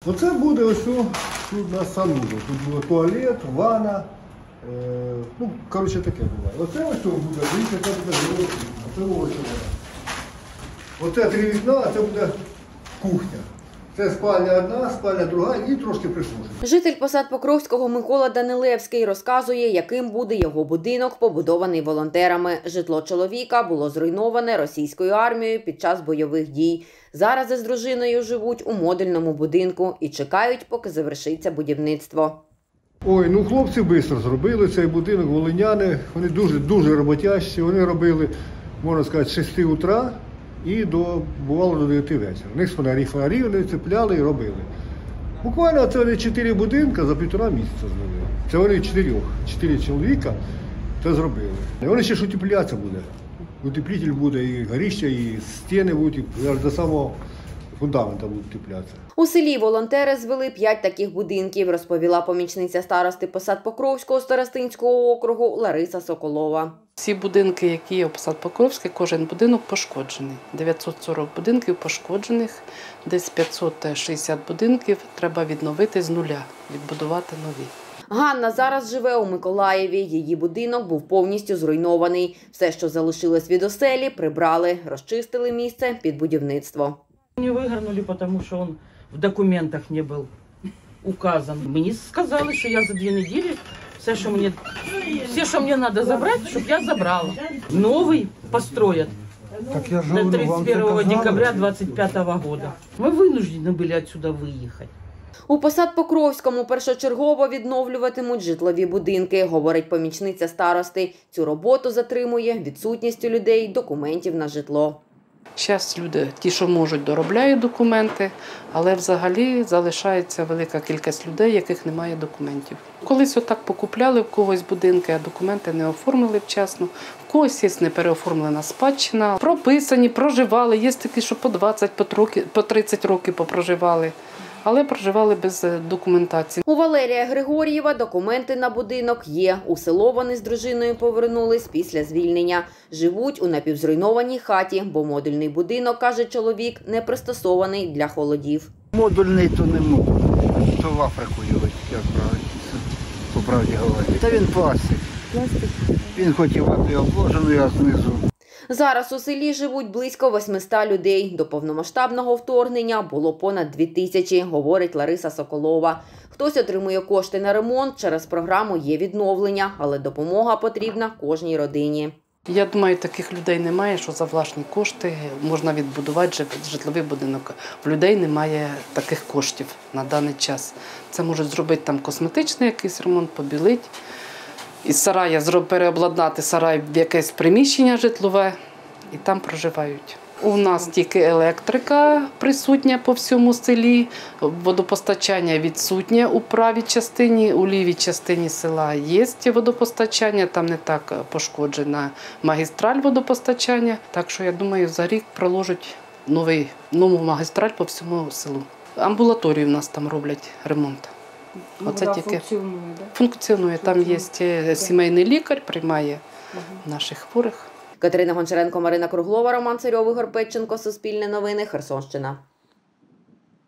Оце буде ось тут у нас санузел. Тут буде туалет, ванна. Ну, коротше, таке буває. Оце ось тут буде, дивіться, це буде жило. Оце ось воно. Оце 3 вікна, а це буде кухня. Це спальня одна, спальня друга і трошки прислужить. Житель Посад Покровського Микола Данилевський розказує, яким буде його будинок, побудований волонтерами. Житло чоловіка було зруйноване російською армією під час бойових дій. Зараз із дружиною живуть у модульному будинку і чекають, поки завершиться будівництво. Ой, ну хлопці швидко зробили цей будинок, волиняни. Вони дуже роботящі. Вони робили, можна сказати, з 6 утра. І бувало до 9 вечора. У них фонарі вони цепляли і робили. Буквально це вони 4 будинки за 1,5 місяця зробили. Це вони 4 чоловіка це зробили. І вони ще ж утеплятися буде. Утеплитель буде, і горища, і стіни будуть, і аж до самого фундаменту будуть утеплятися. У селі волонтери звели 5 таких будинків, розповіла помічниця старости Посад Покровського Старостинського округу Лариса Соколова. Всі будинки, які є у Посад Покровський, кожен будинок пошкоджений. 940 будинків пошкоджених, десь 560 будинків треба відновити з нуля, відбудувати нові. Ганна зараз живе у Миколаєві. Її будинок був повністю зруйнований. Все, що залишилось від оселі, прибрали, розчистили місце під будівництво. Не выгорнули, потому что он в документах не был указан. Мені сказали, що я за 2 недели все, що мені треба забрати, щоб я забрала. Новий построят до 31 декабря 2025 года. Ми вынуждены були отсюда виїхати. У Посад Покровському першочергово відновлюватимуть житлові будинки, говорить помічниця старости. Цю роботу затримує відсутність у людей документів на житло. Зараз люди, ті, що можуть, доробляють документи, але взагалі залишається велика кількість людей, яких немає документів. Колись отак покупляли в когось будинки, а документи не оформили вчасно. В когось є не переоформлена спадщина. Прописані, проживали, є такі, що по 20, по 30 років попроживали. Але проживали без документації. У Валерія Григор'єва документи на будинок є. У село вони з дружиною повернулись після звільнення. Живуть у напівзруйнованій хаті, бо модульний будинок, каже чоловік, не пристосований для холодів. Модульний то не можна, то в Африку його, як по правді говорити. Та він пластик. Він хоч і ватою обложений, а знизу. Зараз у селі живуть близько 800 людей. До повномасштабного вторгнення було понад 2000, говорить Лариса Соколова. Хтось отримує кошти на ремонт, через програму є відновлення, але допомога потрібна кожній родині. Я думаю, таких людей немає, що за власні кошти можна відбудувати житловий будинок. У людей немає таких коштів на даний час. Це можуть зробити там косметичний якийсь ремонт, побілити. Із сарая переобладнати сарай в якесь приміщення житлове і там проживають. У нас тільки електрика присутня по всьому селі, водопостачання відсутнє у правій частині, у лівій частині села є водопостачання, там не так пошкоджена магістраль водопостачання. Так що, я думаю, за рік проложать нову магістраль по всьому селу. Амбулаторію в нас там роблять ремонт. Оце тільки функціонує. Там є сімейний лікар, приймає наших хворих. Катерина Гончаренко, Марина Круглова, Роман Царьов, Ігор Петченко, Суспільне новини, Херсонщина.